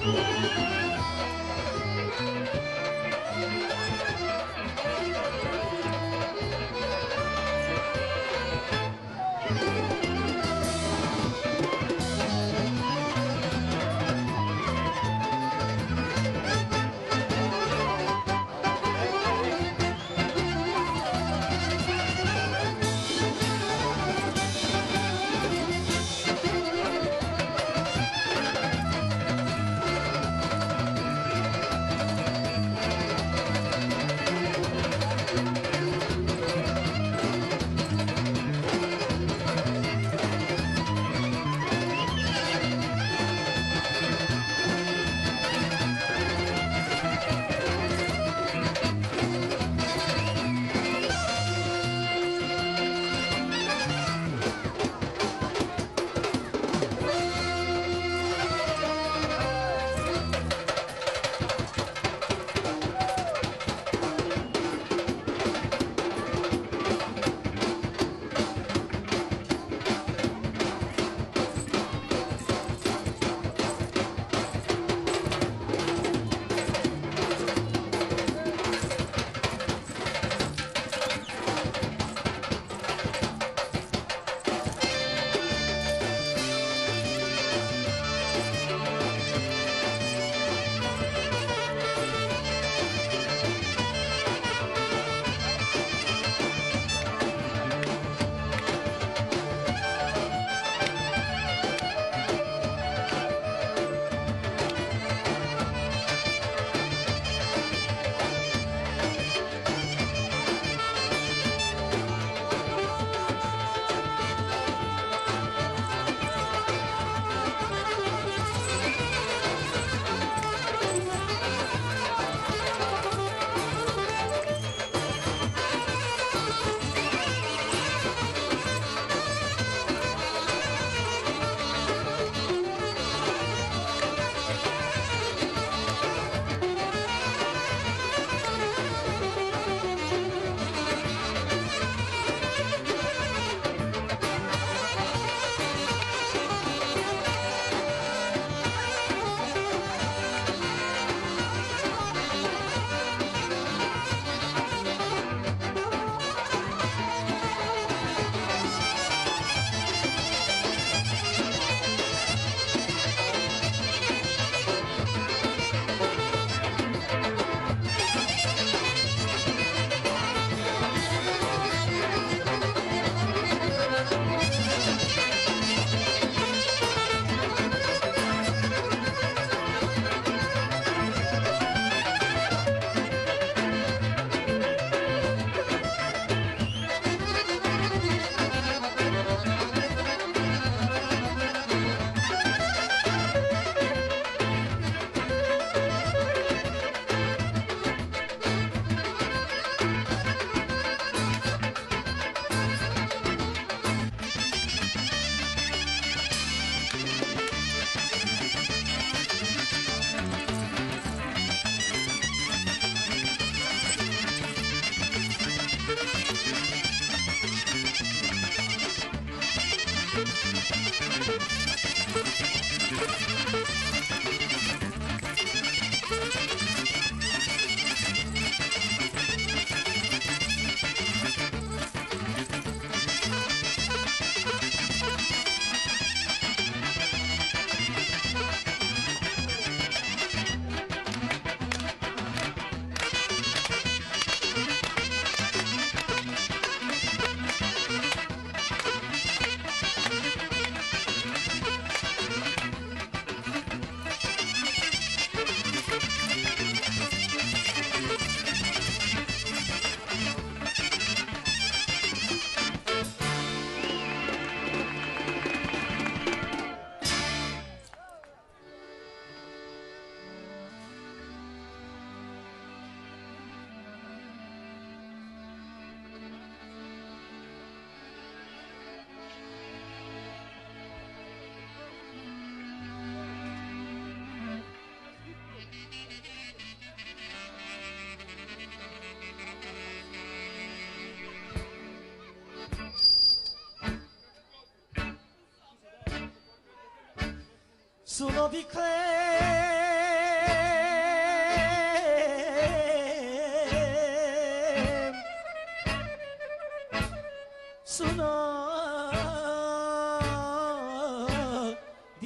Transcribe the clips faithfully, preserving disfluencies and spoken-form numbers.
Sono di Clay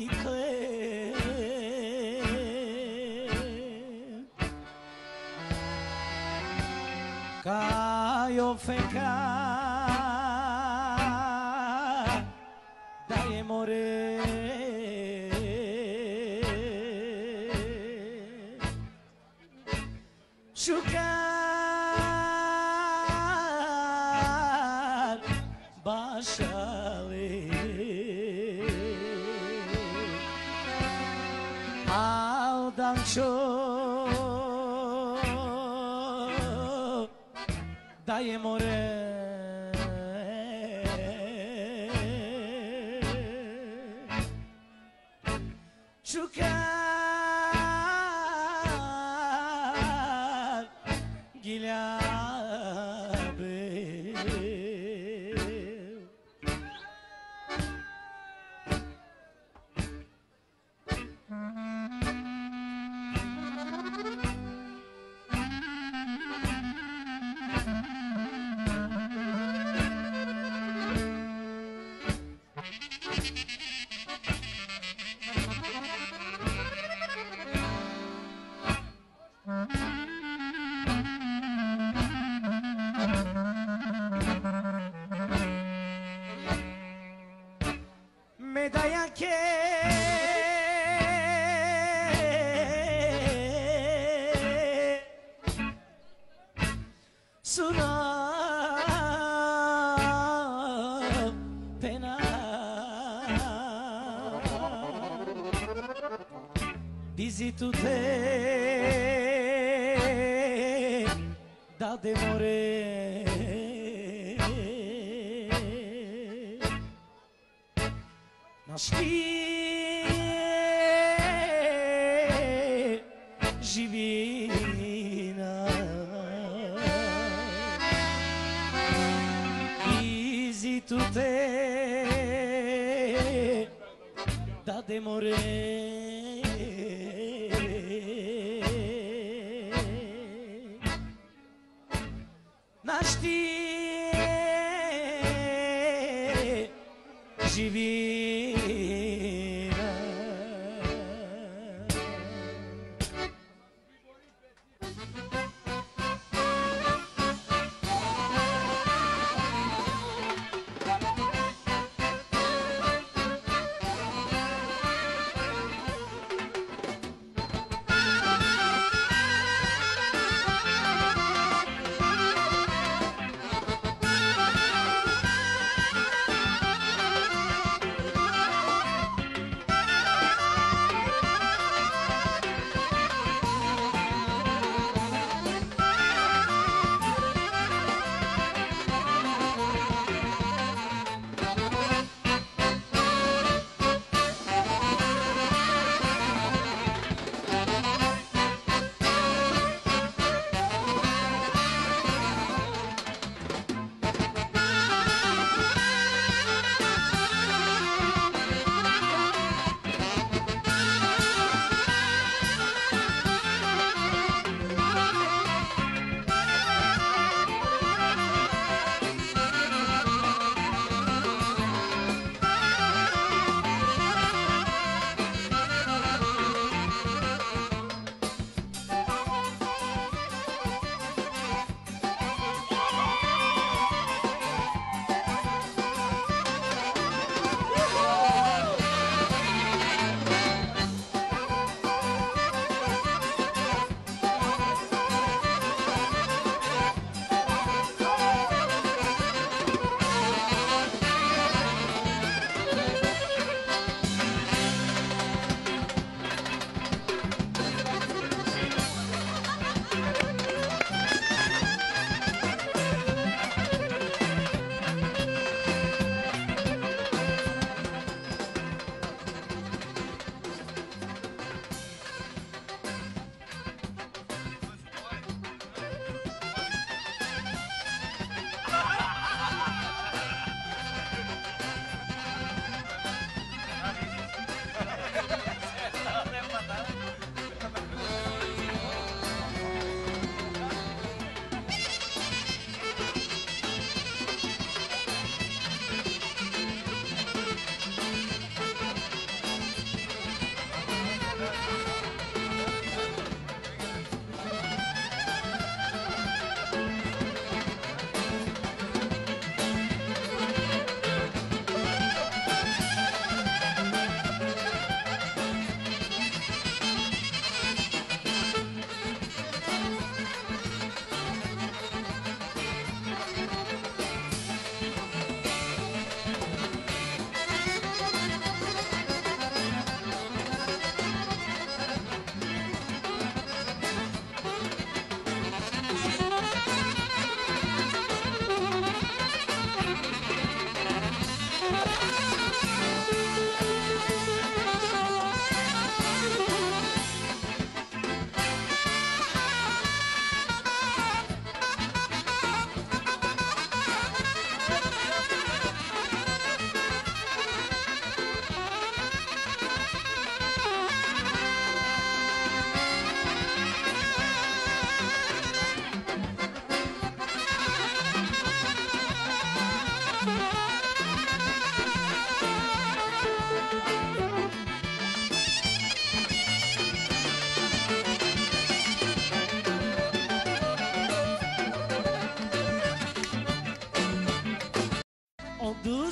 bicicleta. Cai o feca daí morrer chucar baixale ao danço daí morrer chucar guilhabe medalha que suno pena visito te da demore nasci divina visito te da demore nasci divina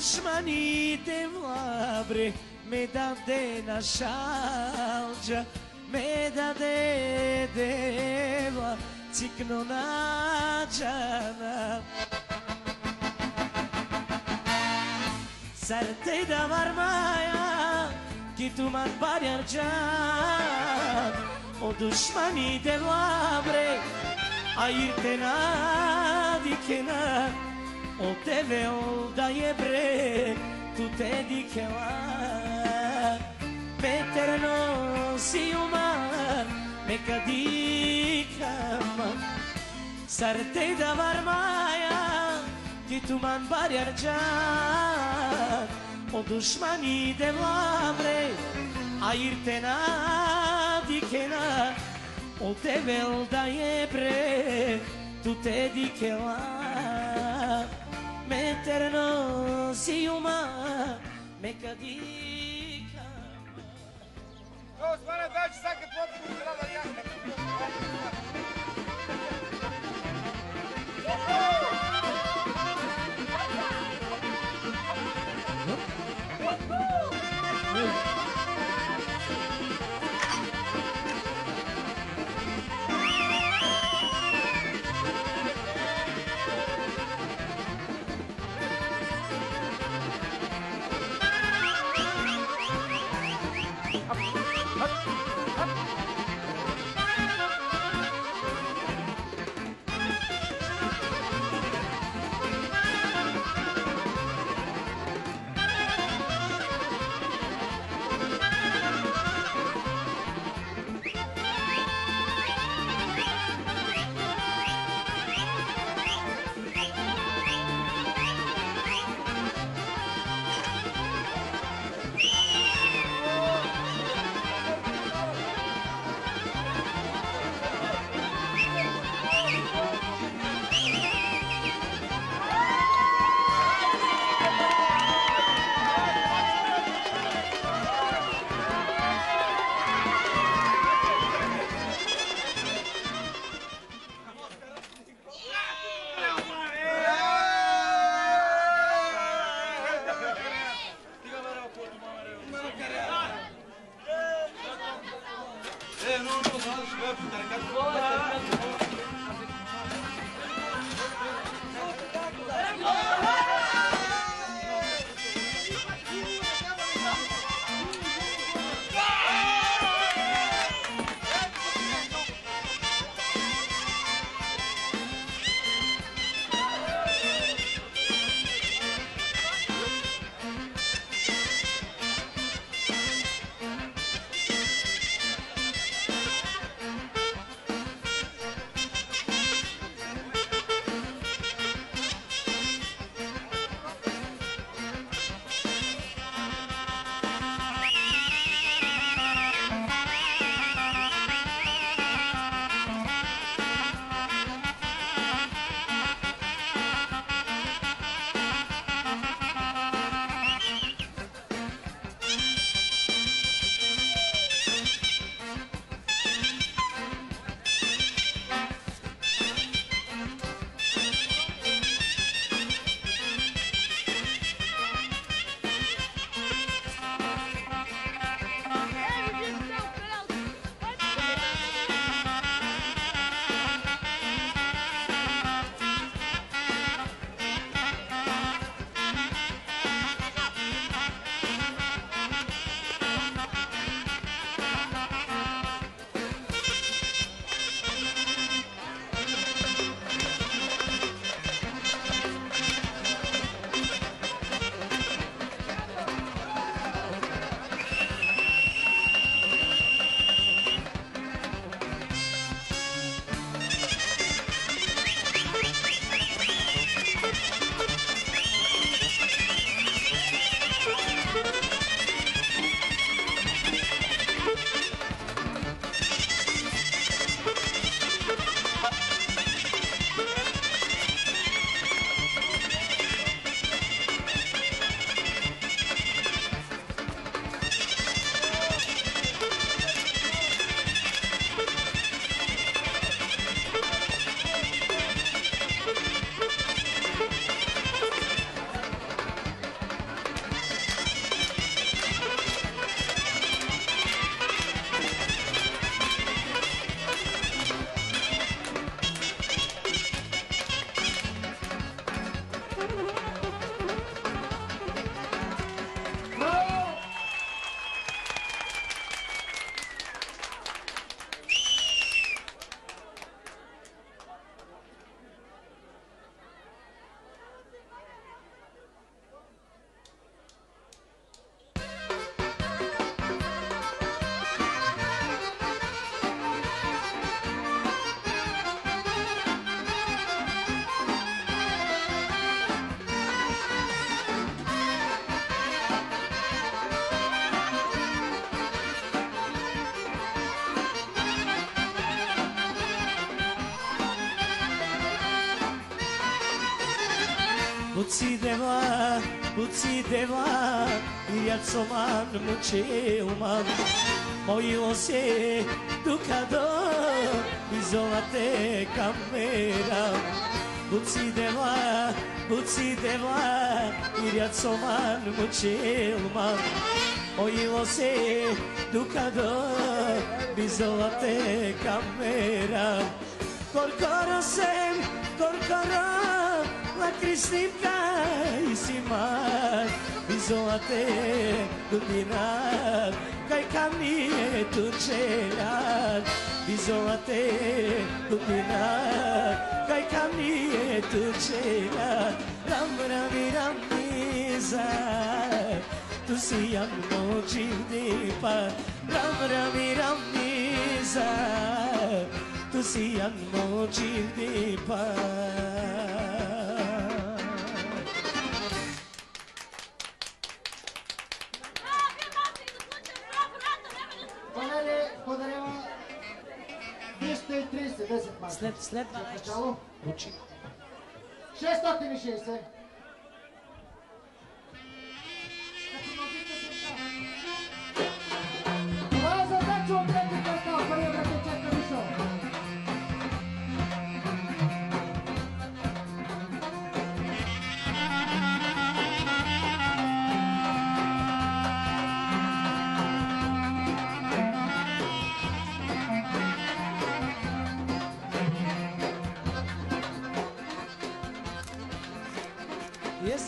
dușmanii de vabre me da de nașalja, me da de deva, cikno nađana. Zar te da varmaja, ki tu man barjarđan, o dușmanii de vabre, ayırtena dikena, o teve da je bre, tu te dikela. Meterno si umar, me kadikama. Zar te da varmaja, ki tu man barjarđan, o dușmanii de vabre, ayırtena dikena, o tevel da je bre, tu te dikela. Meterno si umar, me kadikama. Evo, stvarno daći sad kad potpuno zgrada jahne. Buci deva, buci deva, rialzoman muceuman, moju se dukado, izolate kamera. Buci deva, buci deva, rialzoman muceuman, moju se dukado, izolate kamera. Korkoro sem, korkoro, la Kristinka isimat, izolate dubinat, kaj kamije tučeljat, izolate dubinat, kaj kamije tučeljat, ram rami rami zar, tu si jan moći vdipat, ram rami rami zar, tu si jan moći vdipat. десет марта. След, след Начало. Учи. шестстотин и шейсет. Това е задача от трети квартал. Първият вратовчет на Вишо. Yes.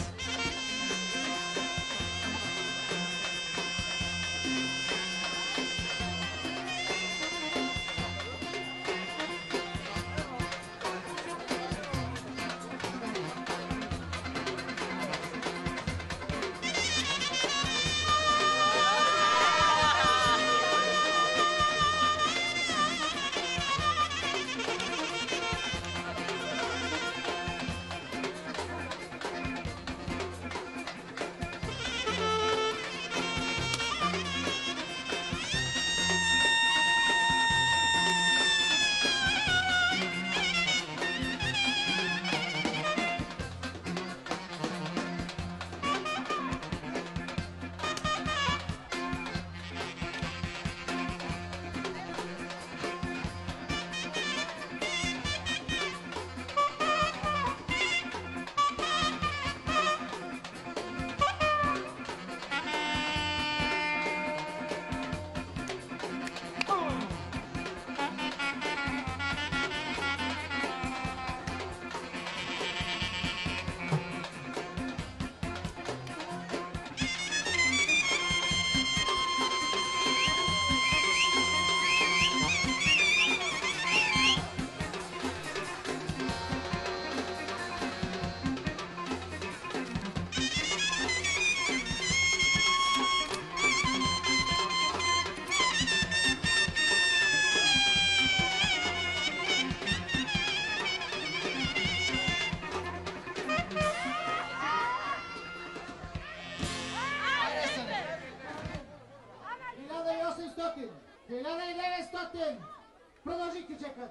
хиляда и деветстотин. Продължи кичекът.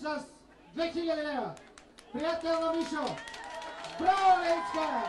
с две хиляди лева. Приятел на Мишо. Браво, Леничка!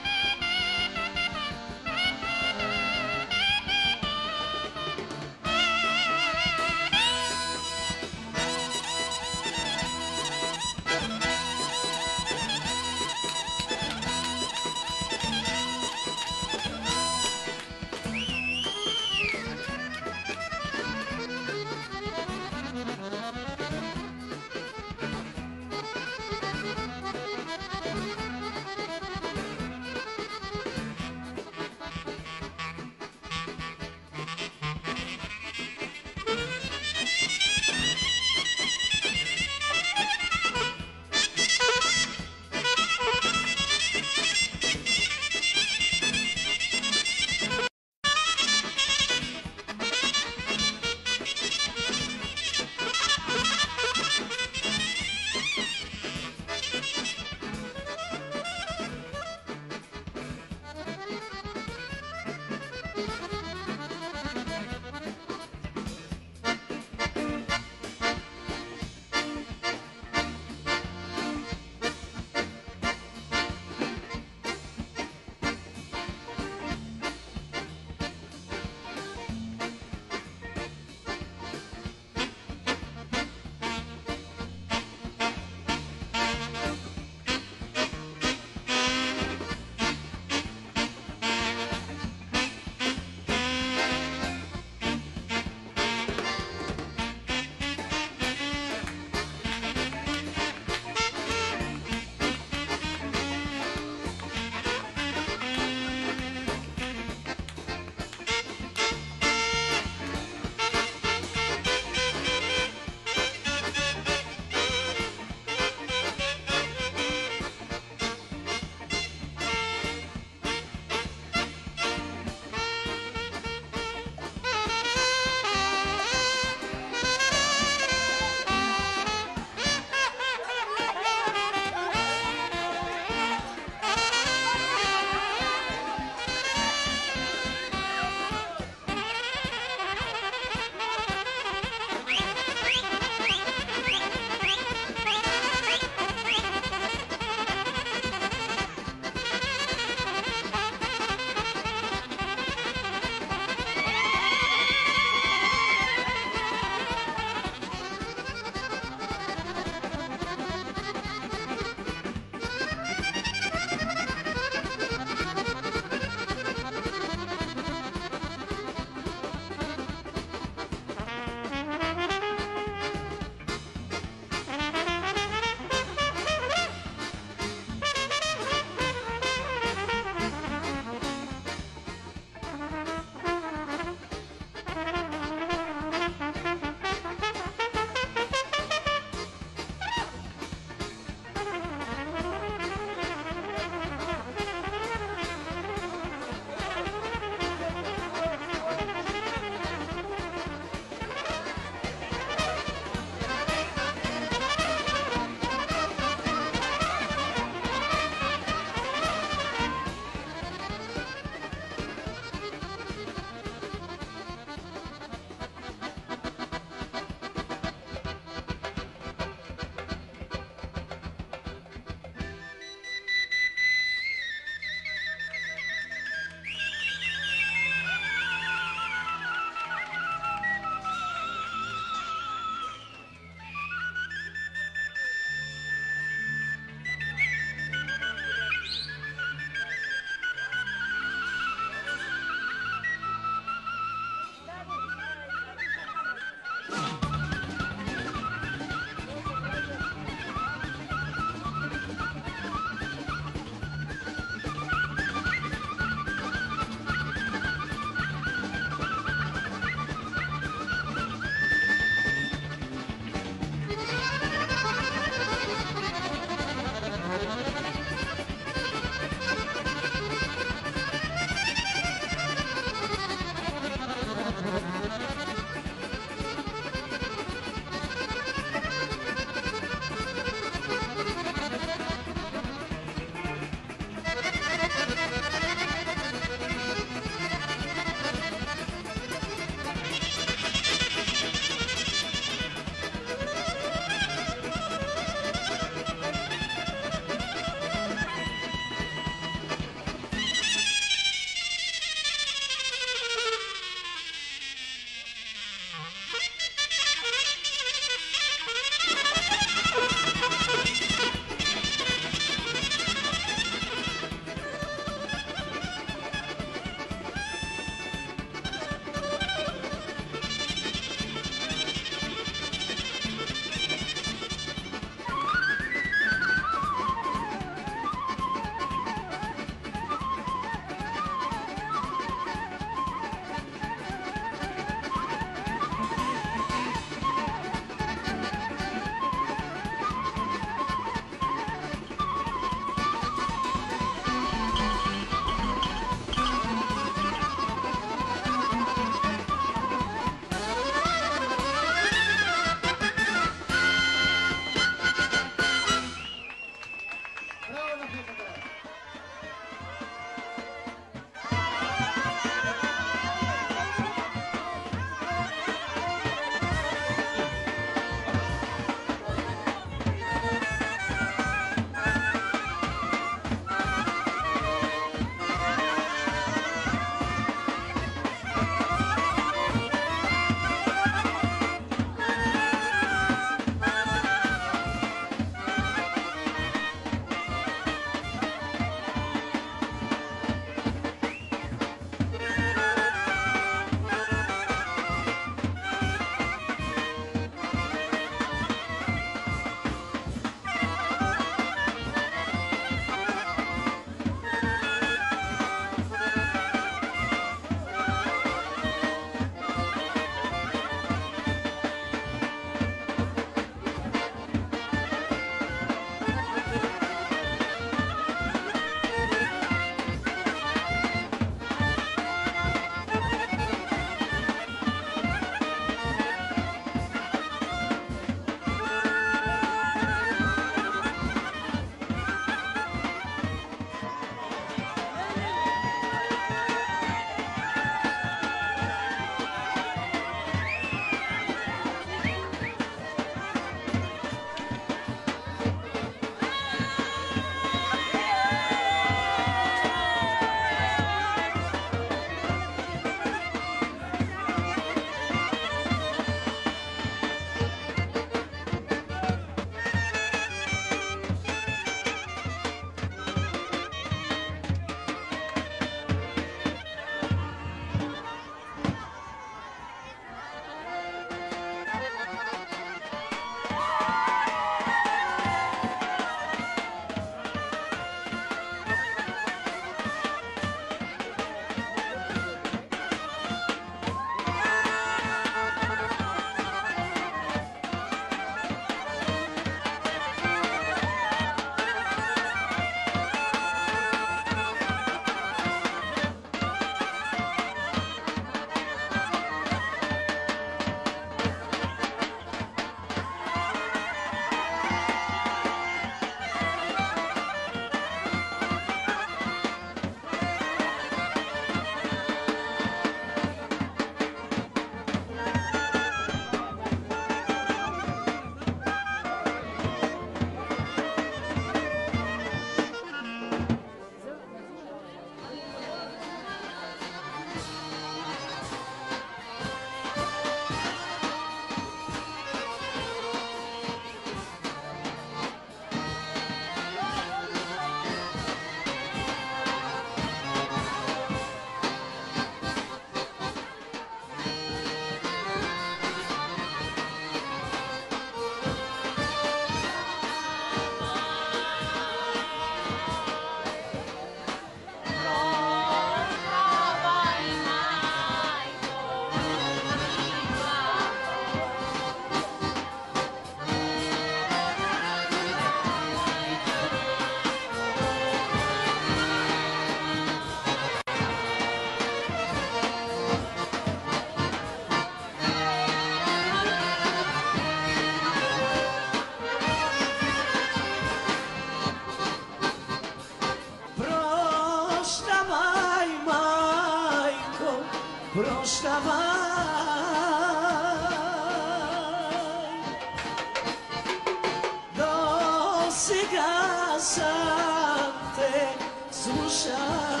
До сега съм те слушал.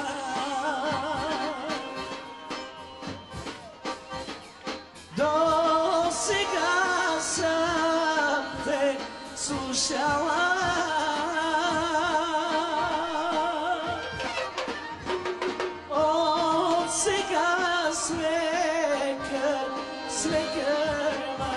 До сега съм те слушала. От сега с лекар, с лекарма.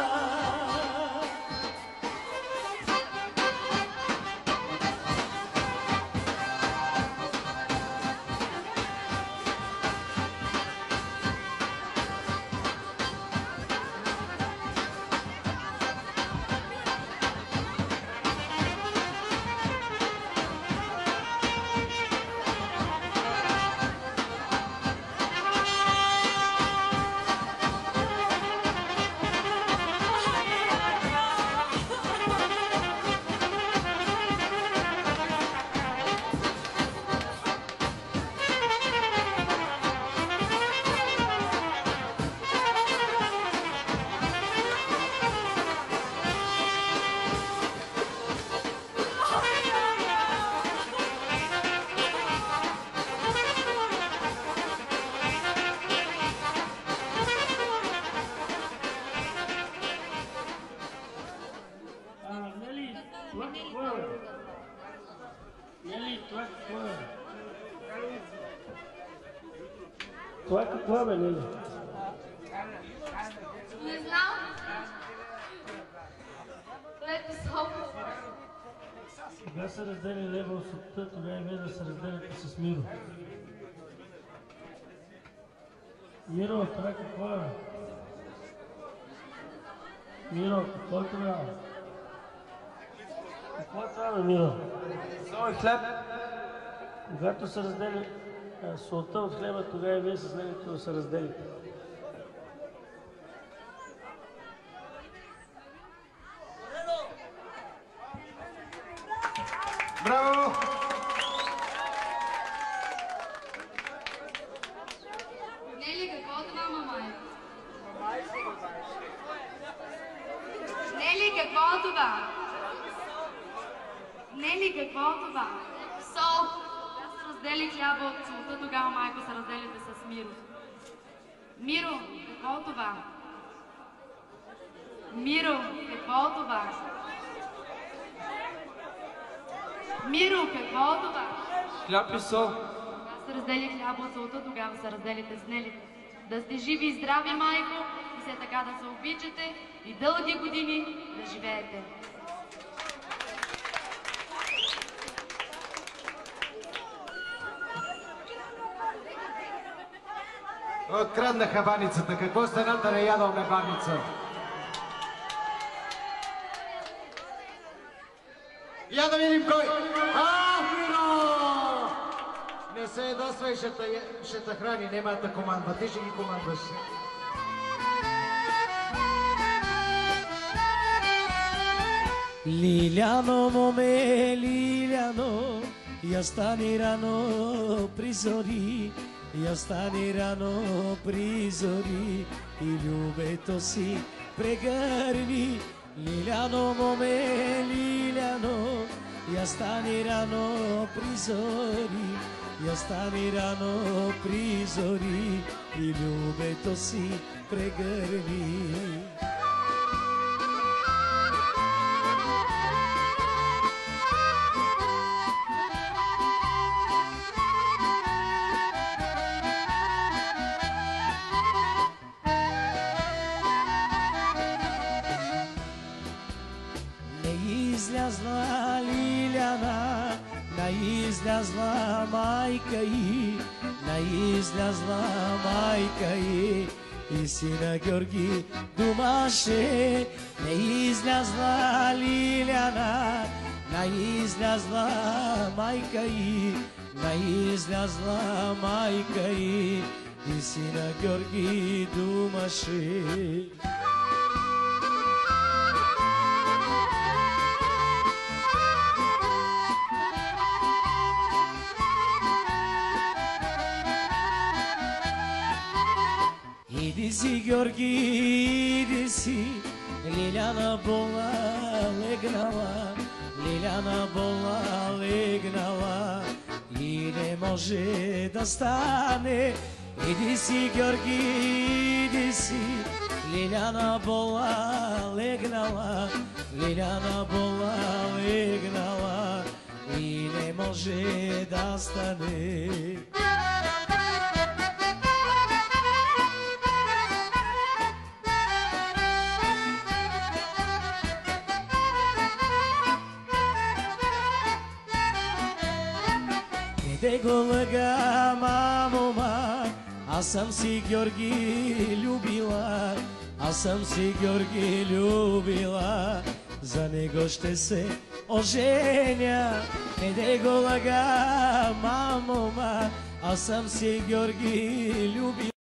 Това какво бе, Нели? Не знам. Ето София. Кога се раздели лева от сутта, тогава и вие да се разделите с Миро. Миро, това какво е? Миро, какво е това? Какво е това, бе, Миро? Сол и хлеб. Когато се раздели солта от хлеба, тогава и вие с него да се разделите. Браво! Нели, какво това, мамай? Нели, какво това? Нели, какво това? Сол! Раздели хляба от солта, тогава майко се разделите с Миро. Миро, какво това? Миро, какво това? Миро, какво това? Хляб и сол. Когато се раздели хляба от солта, тогава се разделите с Нели. Да сте живи и здрави, майко, и все така да се обичате и дълги години да живеете. Откраднаха баницата. Какво стана да не ядаме баница? Я да видим кой! А, Миро! Не се ядосвай, ще те, ще те храни, няма да командва. Ти ще ги командваш. Лиляно, моме, Лиляно, я стани рано при зори, я стани рано при зори и любето си прегърни. Лиляно, моме, Лиляно, я стани рано при зори, я стани рано при зори и любето си прегърни. Излязла Лиляна, наизлязла майка й, наизлязла майка й, и сина Георги думаше. Не излязла Лиляна, наизлязла майка й, наизлязла майка й, и сина Георги думаше. Иди си, Георги, иди си, Лиляна болна легнала, Лиляна болна легнала и не може да стане. Иди си, Георги, иди си, Лиляна болна легнала, Лиляна болна легнала и не може да стане. Не го лъга, мамо, ма, аз съм си Георги любила, аз съм си Георги любила, за него ще се оженя. Не го лъга, мамо, ма, аз съм си Георги любила.